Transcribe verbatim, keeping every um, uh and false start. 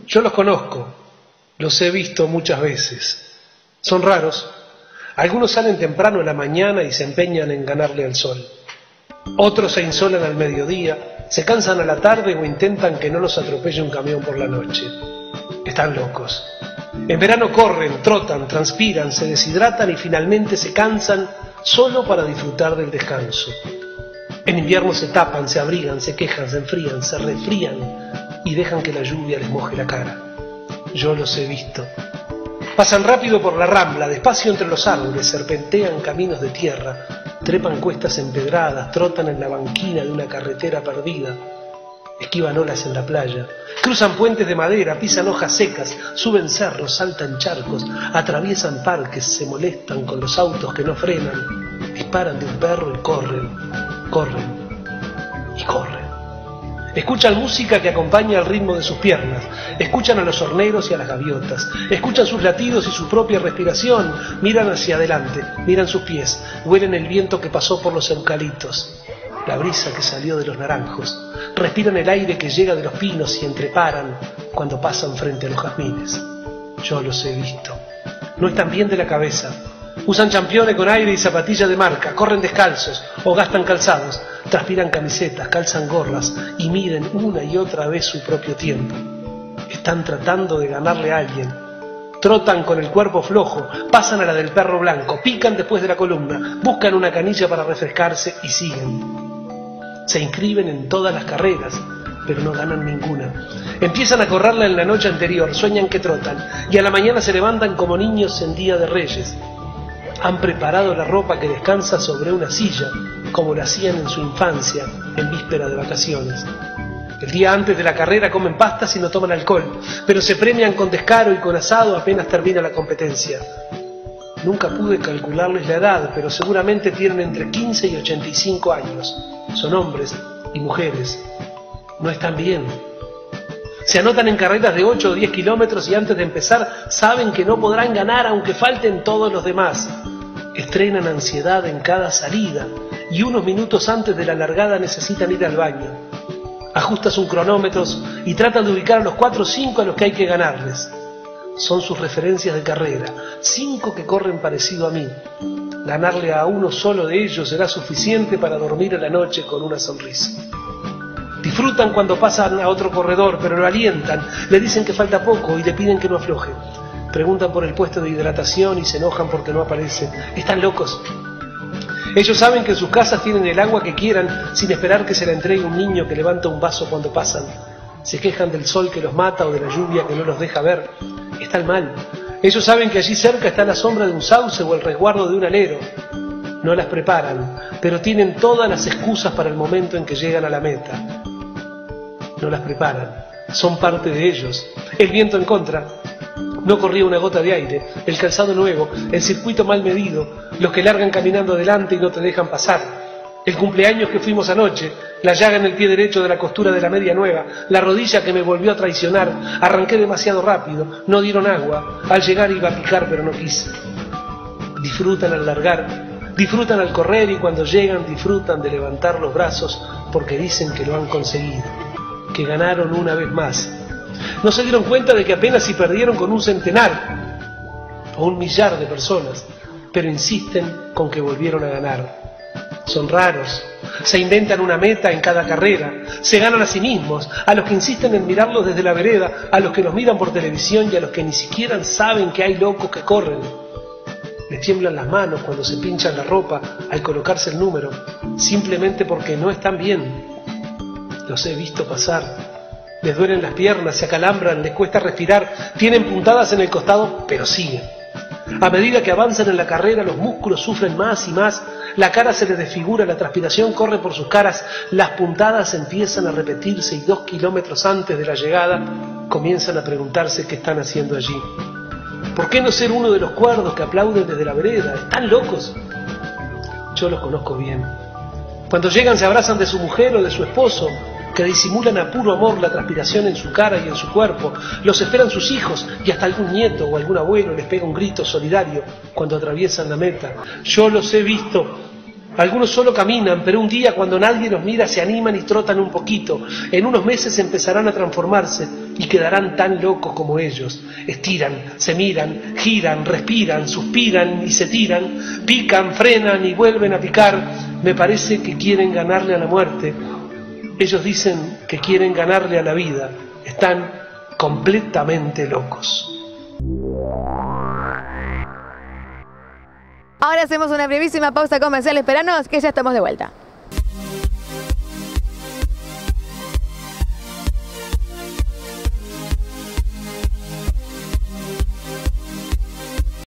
Yo los conozco, los he visto muchas veces. Son raros. Algunos salen temprano en la mañana y se empeñan en ganarle al sol. Otros se insolan al mediodía, se cansan a la tarde o intentan que no los atropelle un camión por la noche. Están locos. En verano corren, trotan, transpiran, se deshidratan y finalmente se cansan solo para disfrutar del descanso. En invierno se tapan, se abrigan, se quejan, se enfrían, se resfrían y dejan que la lluvia les moje la cara. Yo los he visto. Pasan rápido por la rambla, despacio entre los árboles, serpentean caminos de tierra, trepan cuestas empedradas, trotan en la banquina de una carretera perdida, esquivan olas en la playa, cruzan puentes de madera, pisan hojas secas, suben cerros, saltan charcos, atraviesan parques, se molestan con los autos que no frenan, disparan de un perro y corren, corren y corren. Escuchan música que acompaña el ritmo de sus piernas, escuchan a los horneros y a las gaviotas, escuchan sus latidos y su propia respiración, miran hacia adelante, miran sus pies, huelen el viento que pasó por los eucaliptos, la brisa que salió de los naranjos, respiran el aire que llega de los pinos y entreparan cuando pasan frente a los jazmines. Yo los he visto. No están bien de la cabeza. Usan championes con aire y zapatillas de marca, corren descalzos o gastan calzados, transpiran camisetas, calzan gorras y miden una y otra vez su propio tiempo. Están tratando de ganarle a alguien. Trotan con el cuerpo flojo, pasan a la del perro blanco, pican después de la columna, buscan una canilla para refrescarse y siguen. Se inscriben en todas las carreras, pero no ganan ninguna. Empiezan a correrla en la noche anterior, sueñan que trotan y a la mañana se levantan como niños en Día de Reyes. Han preparado la ropa que descansa sobre una silla, como lo hacían en su infancia, en víspera de vacaciones. El día antes de la carrera comen pastas y no toman alcohol, pero se premian con descaro y con asado apenas termina la competencia. Nunca pude calcularles la edad, pero seguramente tienen entre quince y ochenta y cinco años. Son hombres y mujeres. No están bien. Se anotan en carreras de ocho o diez kilómetros y antes de empezar saben que no podrán ganar aunque falten todos los demás. Estrenan ansiedad en cada salida y unos minutos antes de la largada necesitan ir al baño. Ajustan sus cronómetros y tratan de ubicar a los cuatro o cinco a los que hay que ganarles. Son sus referencias de carrera, cinco que corren parecido a mí. Ganarle a uno solo de ellos será suficiente para dormir a la noche con una sonrisa. Disfrutan cuando pasan a otro corredor, pero lo alientan, le dicen que falta poco y le piden que no afloje. Preguntan por el puesto de hidratación y se enojan porque no aparece. Están locos. Ellos saben que en sus casas tienen el agua que quieran sin esperar que se la entregue un niño que levanta un vaso cuando pasan. Se quejan del sol que los mata o de la lluvia que no los deja ver. Están mal. Ellos saben que allí cerca está la sombra de un sauce o el resguardo de un alero. No las preparan, pero tienen todas las excusas para el momento en que llegan a la meta. No las preparan, son parte de ellos. El viento en contra, no corría una gota de aire, el calzado nuevo, el circuito mal medido, los que largan caminando adelante y no te dejan pasar, el cumpleaños que fuimos anoche, la llaga en el pie derecho de la costura de la media nueva, la rodilla que me volvió a traicionar, arranqué demasiado rápido, no dieron agua, al llegar iba a picar pero no quise. Disfrutan al largar, disfrutan al correr y cuando llegan disfrutan de levantar los brazos porque dicen que lo han conseguido, que ganaron una vez más. No se dieron cuenta de que apenas si perdieron con un centenar o un millar de personas, pero insisten con que volvieron a ganar. Son raros, se inventan una meta en cada carrera, se ganan a sí mismos, a los que insisten en mirarlos desde la vereda, a los que los miran por televisión y a los que ni siquiera saben que hay locos que corren. Les tiemblan las manos cuando se pinchan la ropa al colocarse el número, simplemente porque no están bien. Los he visto pasar. Les duelen las piernas, se acalambran, les cuesta respirar, tienen puntadas en el costado, pero siguen. A medida que avanzan en la carrera, los músculos sufren más y más, la cara se les desfigura, la transpiración corre por sus caras, las puntadas empiezan a repetirse y dos kilómetros antes de la llegada comienzan a preguntarse qué están haciendo allí. ¿Por qué no ser uno de los cuerdos que aplauden desde la vereda? ¿Están locos? Yo los conozco bien. Cuando llegan se abrazan de su mujer o de su esposo, que disimulan a puro amor la transpiración en su cara y en su cuerpo. Los esperan sus hijos y hasta algún nieto o algún abuelo les pega un grito solidario cuando atraviesan la meta. Yo los he visto. Algunos solo caminan, pero un día cuando nadie los mira se animan y trotan un poquito. En unos meses empezarán a transformarse y quedarán tan locos como ellos. Estiran, se miran, giran, respiran, suspiran y se tiran, pican, frenan y vuelven a picar. Me parece que quieren ganarle a la muerte. Ellos dicen que quieren ganarle a la vida. Están completamente locos. Ahora hacemos una brevísima pausa comercial. Esperanos que ya estamos de vuelta.